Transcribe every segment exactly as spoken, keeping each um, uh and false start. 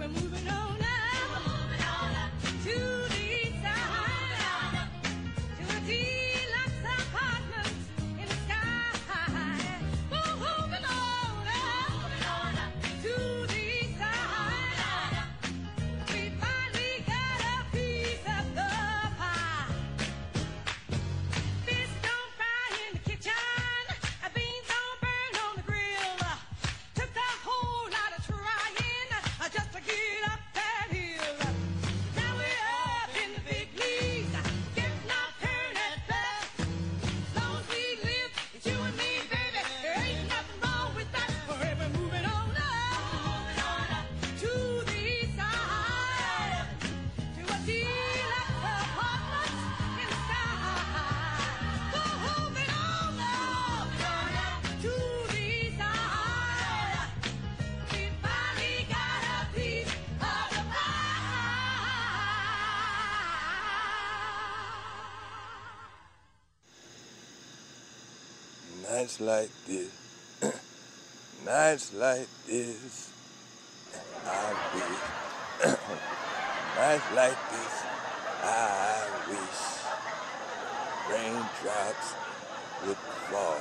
Nights like this, nights like this, I wish. Nights like this, I wish raindrops would fall,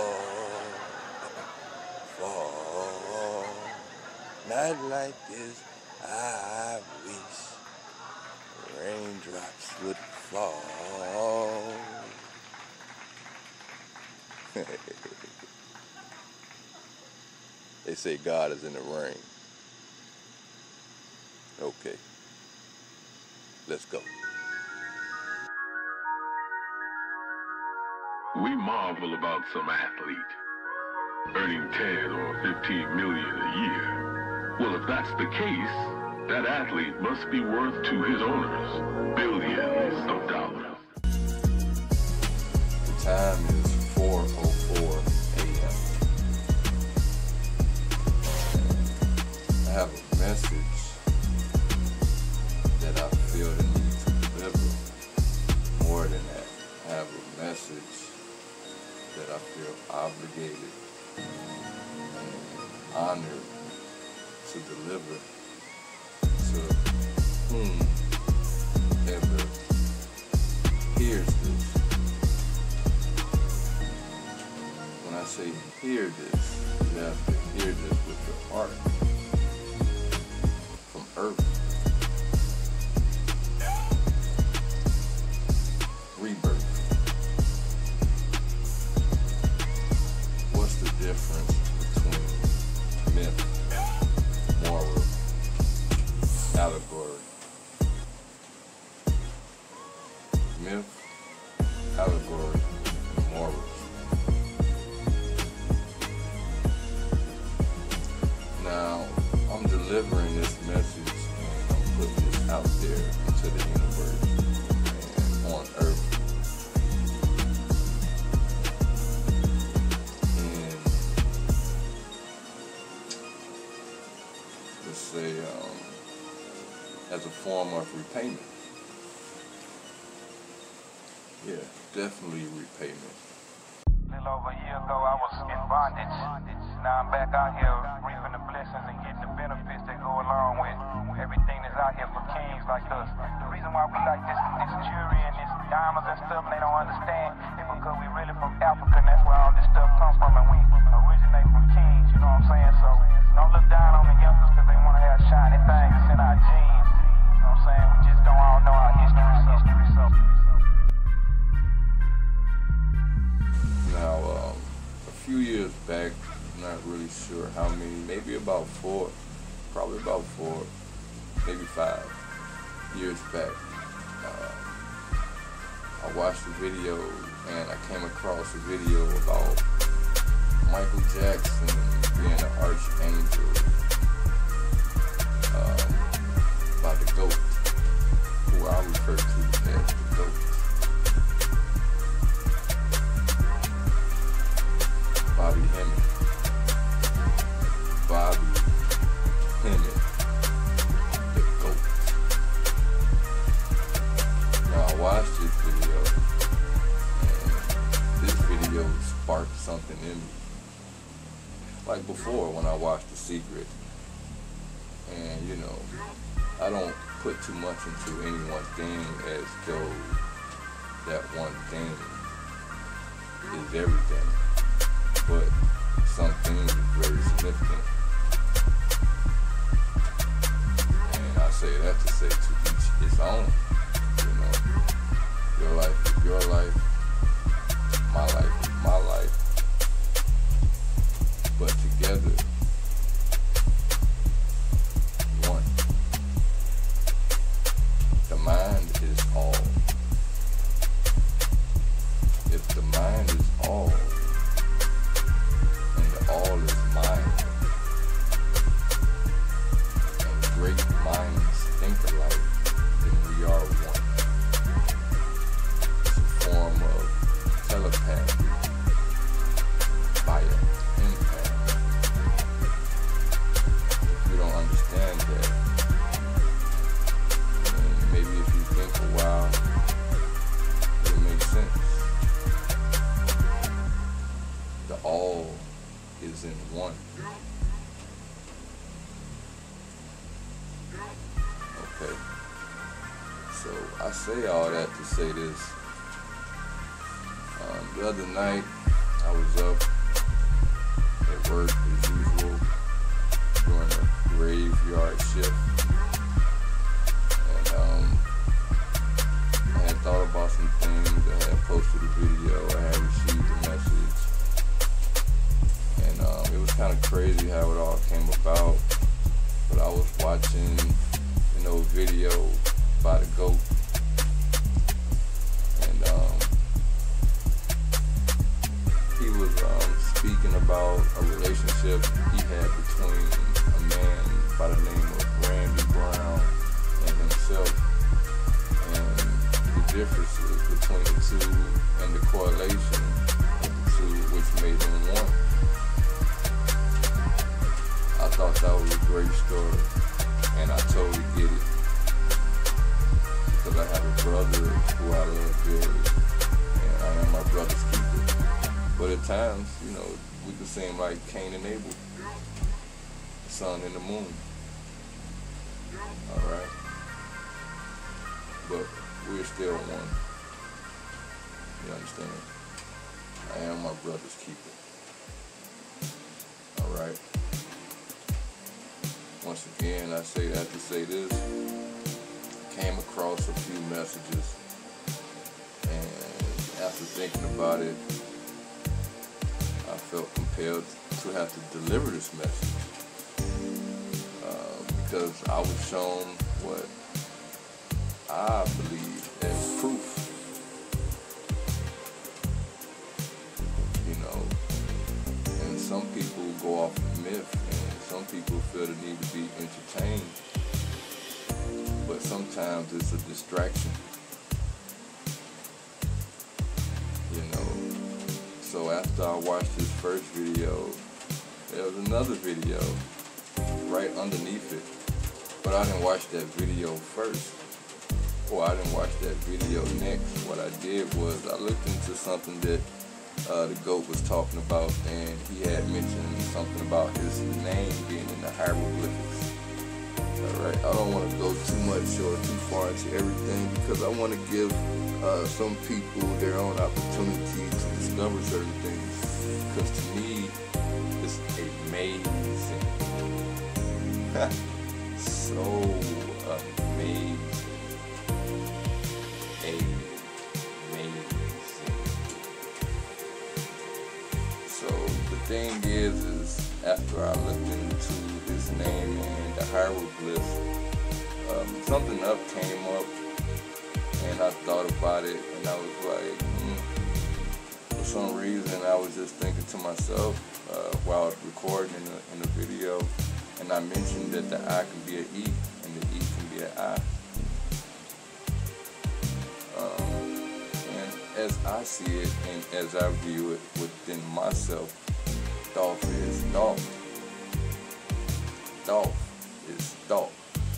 fall. Nights like this, I wish raindrops would fall. They say God is in the rain. Okay, let's go. We marvel about some athlete earning ten or fifteen million a year. Well, if that's the case, that athlete must be worth to his owners billions of dollars. The time is four oh four a m I have a message that I feel the need to deliver. More than that, I have a message that I feel obligated and honored to deliver to whomever hears this. When I say hear this, you have to hear this with your heart. From earth. Rebirth. What's the difference between myth, moral, allegory? Myth, allegory, and morals. Now, I'm delivering this message and I'm putting this out there into the universe and on earth. And let's say um, as a form of repayment. Yeah, definitely repayment. A little over a year ago, I was in bondage. Now I'm back out here reaping the blessings and getting the benefits that go along with everything that's out here for kings like us. The reason why we like this, this jewelry and this diamonds and stuff, and they don't understand, is because we really from Africa, and that's where all this stuff comes from, and we originate from kings, you know what I'm saying? So don't look down on the youngsters because they want to have shiny things. It's in our genes, you know what I'm saying? We just don't all know our history, so, history, so. Now, um, a few years back, I'm not really sure how many, maybe about four, probably about four, maybe five years back, uh, I watched a video and I came across a video about Michael Jackson being an archangel um, by the GOAT, who I refer to as the GOAT. Bobby Hemming. Bobby Hemming, the GOAT. Now I watched this video, and this video sparked something in me. Like before, when I watched The Secret, and you know, I don't put too much into any one thing as though that one thing is everything. But some things are very significant. And I say that to say to each its own. You know, your life is your life, my life is my life. But together, one. The mind is all. If the mind is all, and the all is mind, and great minds think alike, then we are one. It's a form of telepathy via impact. If you don't understand that, then maybe if you think a while, it'll make sense. The all is in one. Okay. So I say all that to say this. Um, the other night, I was up at work as usual during a graveyard shift. And um, I had thought about some things. I had posted a video. I had received a message. And um, it was kind of crazy how it all came about. But I was watching an old video by the GOAT. And um, he was um, speaking about a relationship he had between a man by the name of Randy Brown and himself. And the differences between the two and the correlation of the two which made them one. I thought that was a great story, and I totally get it, because I have a brother who I love dearly, and I am my brother's keeper. But at times, you know, we could seem like Cain and Abel, the sun and the moon. All right, but we're still one. You understand? I am my brother's keeper. All right. Once again, I say that to say this. Came across a few messages, and after thinking about it, I felt compelled to have to deliver this message, uh, because I was shown what I believe as proof. You know, and some people go off of myth, and some people feel the need to be entertained, but sometimes it's a distraction. You know, so after I watched this first video, there was another video right underneath it, but I didn't watch that video first, or I didn't watch that video next. What I did was I looked into something that uh, the GOAT was talking about, and he had mentioned something about his name being in the hieroglyphics. Alright, I don't want to go too much or too far into everything, because I want to give uh, some people their own opportunity to discover certain things, because to me, it's amazing. So amazing. Amazing. So the thing is, is after I looked into his name and the hieroglyphs, um, something up came up, and I thought about it, and I was like, hmm. For some reason, I was just thinking to myself uh, while I was recording in the, in the video, and I mentioned that the I can be an E, and the E can be an I. Um, and as I see it, and as I view it within myself, Dolph is Dolph. Dolph is Dolph.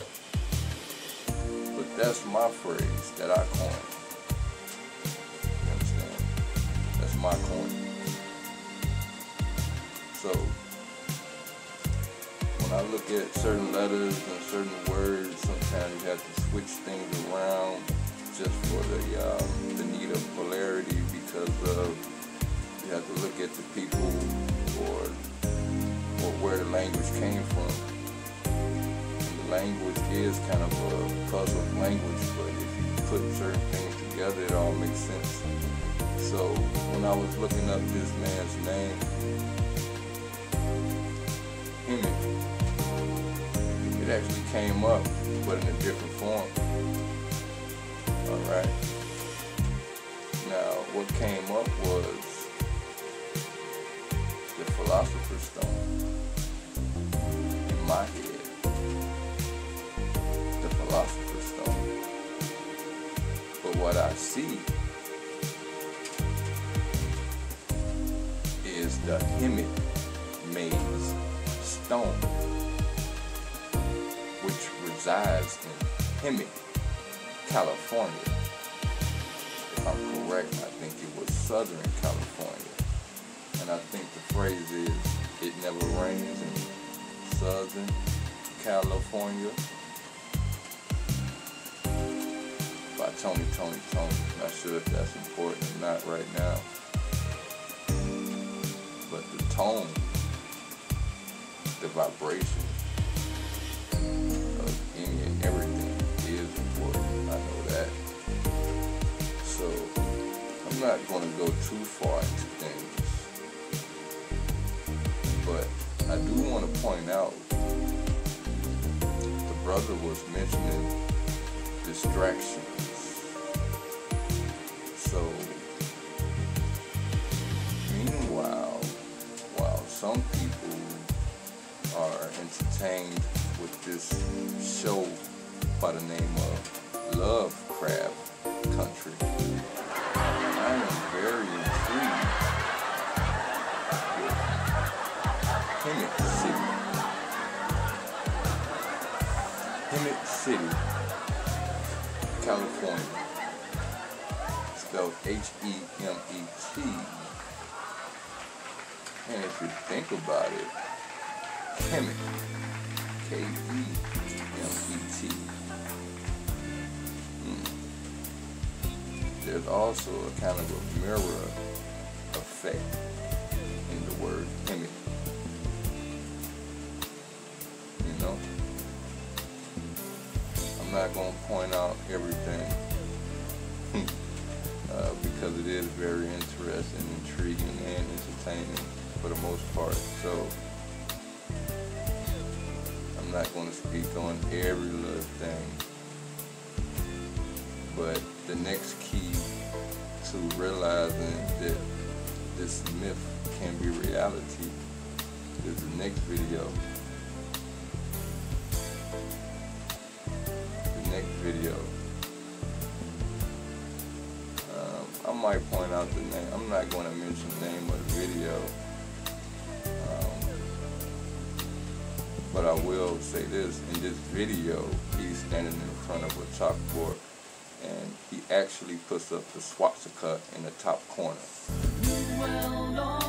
But that's my phrase that I coined. You understand? That's my coin. So, when I look at certain letters and certain words, sometimes you have to switch things around just for the uh, the need of polarity, because of you have to look at the people or or where the language came from. And the language is kind of a puzzle language, but if you put certain things together, it all makes sense. So when I was looking up this man's name, Hemet, it actually came up, but in a different form. Alright. Now, what came up was the Philosopher's Stone in my head. The Philosopher's Stone. But what I see is the Hemet Maze Stone, which resides in Hemet, California. If I'm correct, I think it was Southern California. And I think the phrase is, it never rains in Southern California, by Tony, Tony, Tony. Not sure if that's important or not right now. But the tone, the vibration of any and everything is important. I know that. So I'm not going to go too far into things, but I do want to point out the brother was mentioning distractions. So meanwhile, while some people are entertained with this show by the name of Lovecraft Country, I am very intrigued with Hemet City. Hemet City, California, spelled H E M E T. And if you think about it, Kemet, K E M E T. Hmm. There's also a kind of a mirror effect in the word Hemet. You know? I'm not going to point out everything uh, because it is very interesting, intriguing, and entertaining for the most part. So I'm not going to speak on every little thing, but the next key to realizing that this myth can be reality is the next video. The next video. Um, I might point out the name. I'm not going to mention the name of the video. But I will say this, in this video, he's standing in front of a chalkboard, and he actually puts up the swastika in the top corner.